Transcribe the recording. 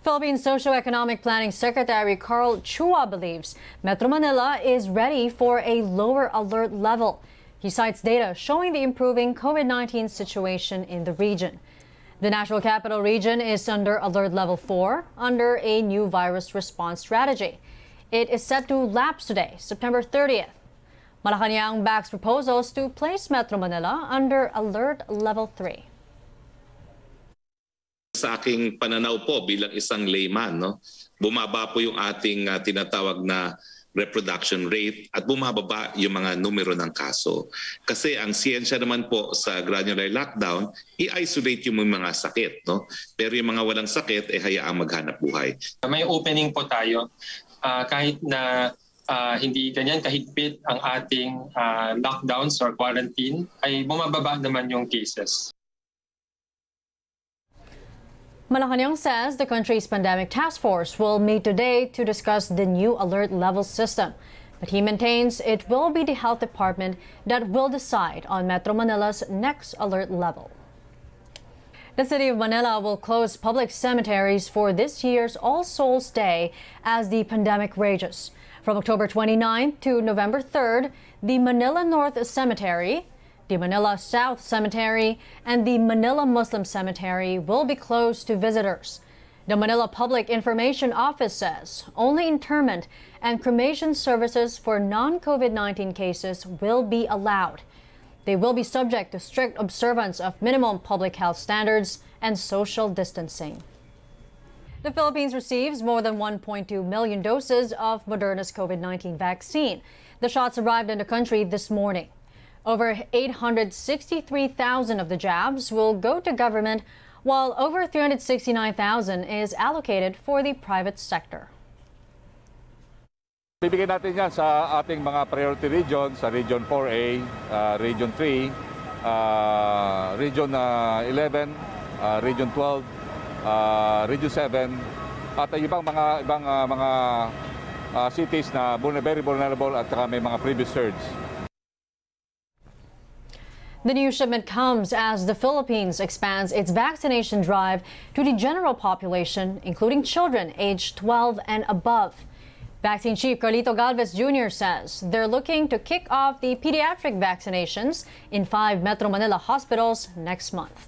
Philippine Socio-Economic Planning Secretary Carl Chua believes Metro Manila is ready for a lower alert level. He cites data showing the improving COVID-19 situation in the region. The National Capital Region is under Alert Level 4 under a new virus response strategy. It is set to lapse today, September 30th. Malacanang backs proposals to place Metro Manila under Alert Level 3. Sa aking pananaw po bilang isang layman, bumaba po yung ating tinatawag na reproduction rate at bumababa yung mga numero ng kaso. Kasi ang siyensya naman po sa granular lockdown, i-isolate yung mga sakit. Pero yung mga walang sakit, hayaang maghanap buhay. May opening po tayo kahit na hindi ganyan kahigpit ang ating lockdowns or quarantine, ay bumababa naman yung cases. Malacanang says the country's pandemic task force will meet today to discuss the new alert level system. But he maintains it will be the health department that will decide on Metro Manila's next alert level. The city of Manila will close public cemeteries for this year's All Souls Day as the pandemic rages. From October 29th to November 3rd, the Manila North Cemetery, the Manila South Cemetery, and the Manila Muslim Cemetery will be closed to visitors. The Manila Public Information Office says only interment and cremation services for non-COVID-19 cases will be allowed. They will be subject to strict observance of minimum public health standards and social distancing. The Philippines receives more than 1.2 million doses of Moderna's COVID-19 vaccine. The shots arrived in the country this morning. Over 863,000 of the jabs will go to government, while over 369,000 is allocated for the private sector. Bibigyan natin yan sa ating mga priority regions, sa Region 4A, Region 3, Region 11, Region 12, Region 7, at ibang mga cities na very vulnerable at may mga previous surge. The new shipment comes as the Philippines expands its vaccination drive to the general population, including children aged 12 and above. Vaccine Chief Carlito Galvez Jr. says they're looking to kick off the pediatric vaccinations in 5 Metro Manila hospitals next month.